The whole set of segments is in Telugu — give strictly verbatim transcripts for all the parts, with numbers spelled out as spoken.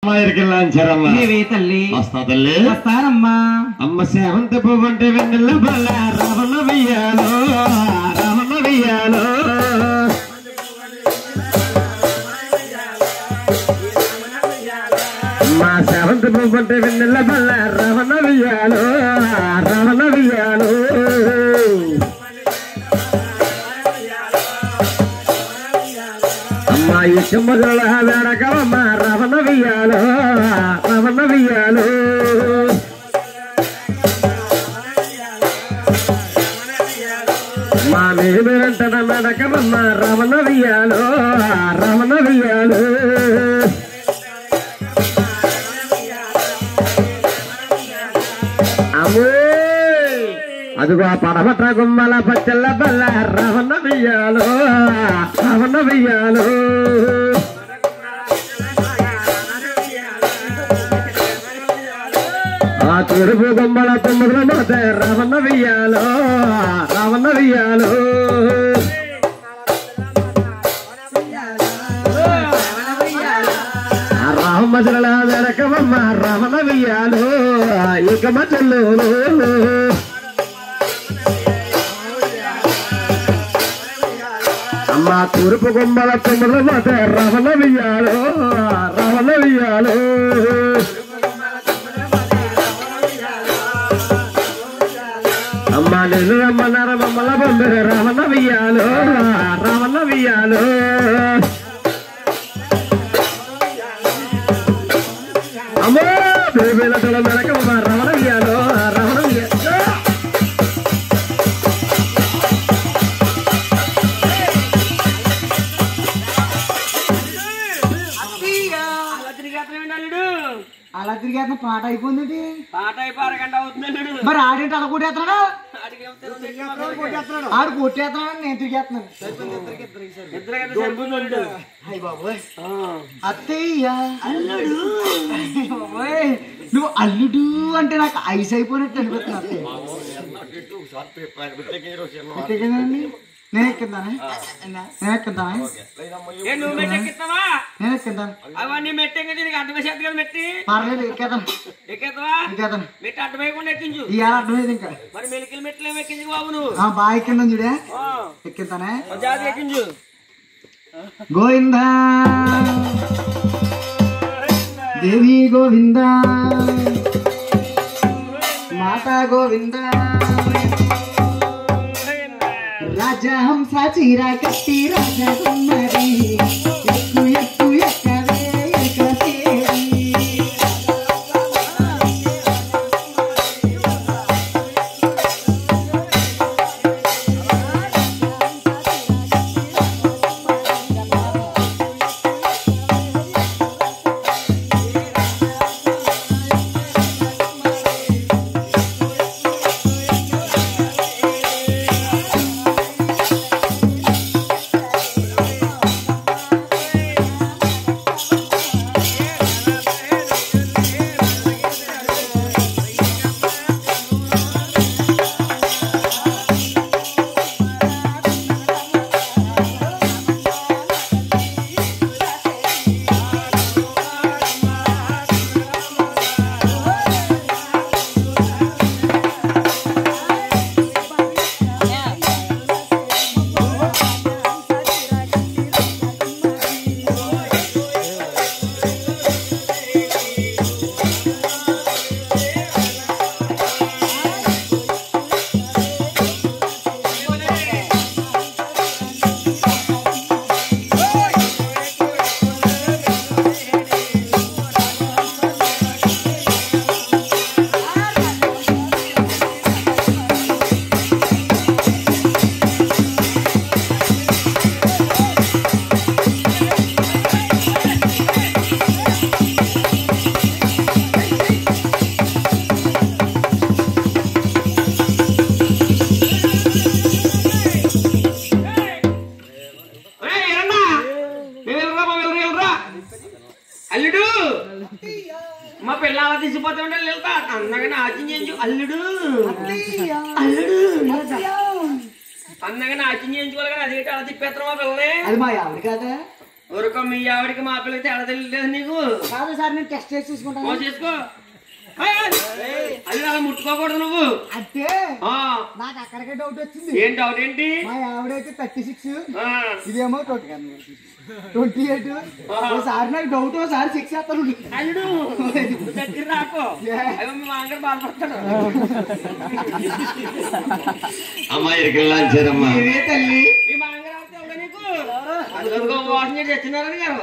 తల్లి వస్తా తల్లి వస్తారమ్మా అమ్మ సేవంత పువ్వంటే వెన్నెల బల్ల రవణ వెయ్యాలో రవణ వెయ్యాలో మా సేవంత పువ్వంటే వెన్నెల బల్ల రవణ వెయ్యాలో రవణ వెయ్యాలో అమ్మా ఇష్టమల వేడకమ్మ రవణ వెయ్యాలో రవణ వెయ్యాలో మా మేరంటన మెడకమ్మ రవణ వెయ్యాలో రవణ వెయ్యాలో అమ్మో అదిగో పడమట గుమ్మల పచ్చళ్ళ బల్ల రవణ వెయ్యాలో రవణ వెయ్యాలో ఆ తూర్పు గుమ్మల తొమ్మిది మత రవణ వెయ్యాలో రవణ వెయ్యాలో రామజల వెనకమ్మ రవణ వెయ్యాలో ఇక మచ్చలు అమ్మా తూర్పు గుమ్మల తొమ్మిది మత రవణ వెయ్యాలో రవణ వెయ్యాలో అమ్మా నేను రమ్మన్నార మమ్మల బొమ్మర రవణ వెయ్యాలో రవణ వెయ్యాలో అమ్మో బేబీల తల మెరకమ్మ రవణ వెయ్యాలో రవణ వెయ్యాలో అలా తిరిగేత పాట అయిపోయింది పాట అయిపో అరగంట అవుతుంది మరి ఆడేంటి అలా కొట్టేస్తున్నాడు ఆడు కొట్టేస్తున్నాడు నేను తిరిగేస్తున్నాను అయ్య బాబోయ్ అత్తయ్య అల్లుడు బాబోయ్ నువ్వు అల్లుడు అంటే నాకు ఐస్ అయిపోయినట్టు అనిపిస్తున్నా అత్తయ్య నేను ఎక్కిందానే నేను ఎక్కిందానే నేను ఎక్కిందాను అవన్నీ మెట్టి అడ్డమేసేది కదా మెట్టి పర్లేదు ఎక్కేదాను ఎక్కేద్దావా ఎక్కేదాను మెట్టి అడ్డమేయకుండా ఎక్కించు ఇవాళ అర్థమైంది ఇంకా మరి మెలికలు మెట్లు ఏమి ఎక్కించు బాబు నువ్వు బాగా ఎక్కిందని చూడే ఎక్కిందానే జాతి ఎక్కించు గోవిందా దేవి గోవిందా మాతా గోవిందా రాజా హంస చీరా కట్టి రాజా కుమ్మరి ఎక్కు ఎక్కు ఎక్కవే ఎక్కసేరి మా పిల్లల తీసిపోతా ఉంటే వెళ్తా అన్నగా నాట్యం చేయించు అల్లుడు అల్లుడు అన్నగా నాట్యం చేయించుకోవాలి కానీ అది అలా తిప్పేస్తాం మా పిల్లలే అది మా ఆవిడ కాదా ఊరుకో మీ ఆవిడికి మా పిల్లకి తేడా తెలియలేదు నీకు. కాదు సార్ నేను టెస్ట్ చేసి చూసుకుంటాను. ఓ చేసుకో. అది అలా ముట్టుకోకూడదు నువ్వు. అంటే ఆ నాకు అక్కడికే డౌట్ వచ్చింది. ఏం డౌట్ ఏంటి? మా ఆవిడైతే థర్టీ సిక్స్ ఆ, ఇదేమో ట్వంటీ ఎయిట్. ఒకసారి నాకు డౌట్ ఒకసారి సిక్స్ చేస్తాను. అల్లుడు దగ్గర రాకో. అయ్యో మీ మాంగర్ బాధపడతాడు. అమ్మాయి ఇరికెళ్ళాంచారమ్మా ఇదే తల్లి మీ మాంగర్ ఆడితే ఉందా నీకు? అదిగో వాసన చేసి తెచ్చినారని గారు.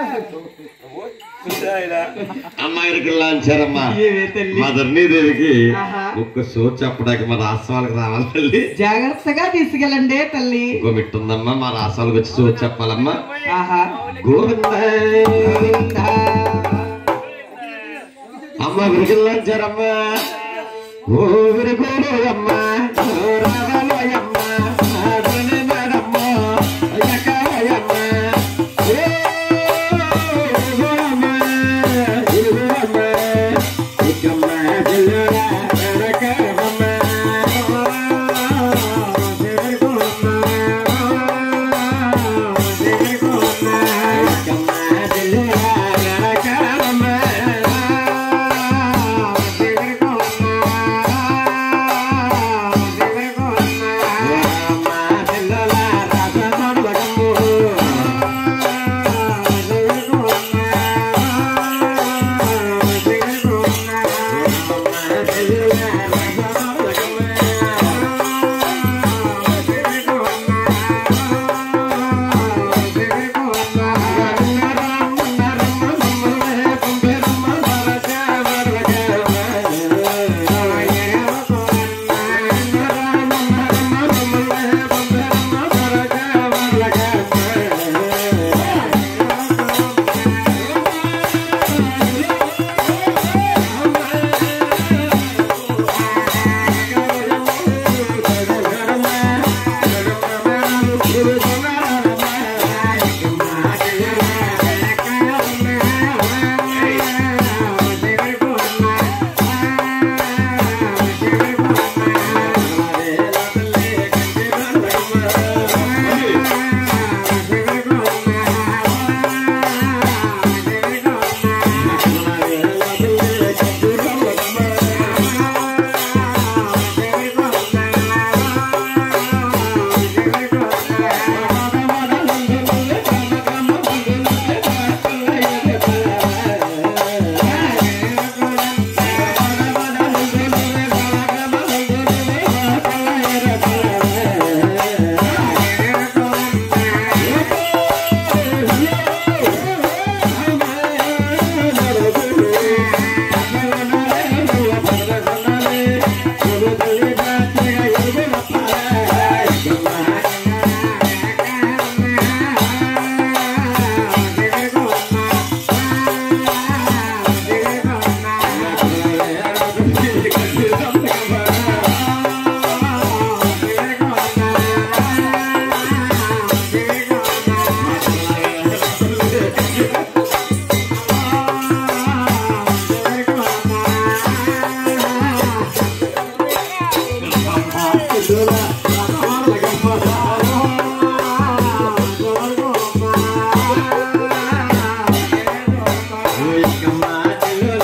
అమ్మాయి ఇరికెళ్ళాంచారమ్మా మదర్నీ దేవికి ఒక్క సో చెప్పడానికి మా రాష్ట్రాలకు రావాలి తల్లి. జాగ్రత్తగా తీసుకెళ్ళండి తల్లి. ఇంకో మిట్టుందమ్మా మా రాష్ట్రాలకు వచ్చి సో చెప్పాలమ్మా. ఆహా గోవింద అమ్మ విరికెళ్ళాంచారమ్మా. ఓ విరిగోడమ్మా రావాలయమ్మా మేడమ్మా ఎక్కడమ్మా Come on,